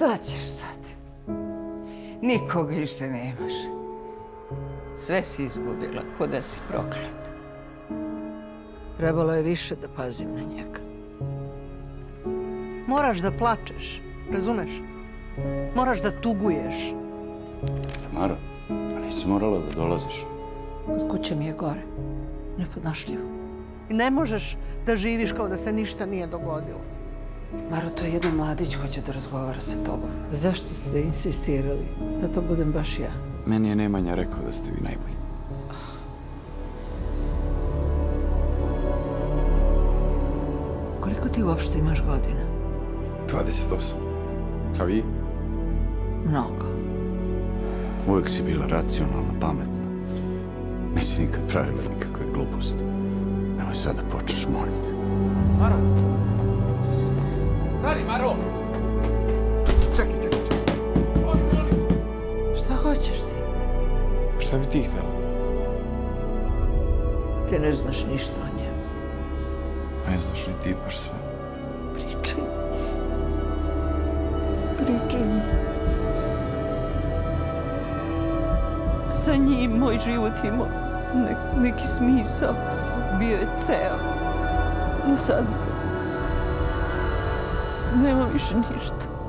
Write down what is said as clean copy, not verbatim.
Šta ćeš sad? Nikog više nemaš. Sve si izgubila, ko da si proklata. Trebalo je više da pazim na njega. Moraš da plačeš, razumeš? Moraš da tuguješ. Tamara, a nisi morala da dolaziš? Kod kuće mi je gore. Nepodnošljivo. I ne možeš da živiš kao da se ništa nije dogodilo. Maro, to je jedan mladić hoće da razgovara sa tobom. Zašto ste insistirali da to budem baš ja? Meni je Nemanja rekao da ste vi najbolji. Koliko ti uopšte imaš godina? 28. A vi? Mnogo. Uvijek si bila racionalna, pametna. Nisi nikad pravila nikakve gluposti. Nemoj sad da počneš, molim te. Maro! Stani, Maro! Čekaj. Šta hoćeš ti? Šta bi ti htjela? Ti ne znaš ništa o njemu. Ne znaš ni ti baš sve. Pričaj. Pričaj mi. Sa njim moj život imao neki smisao. Bio je ceo. I sad nema više ništa.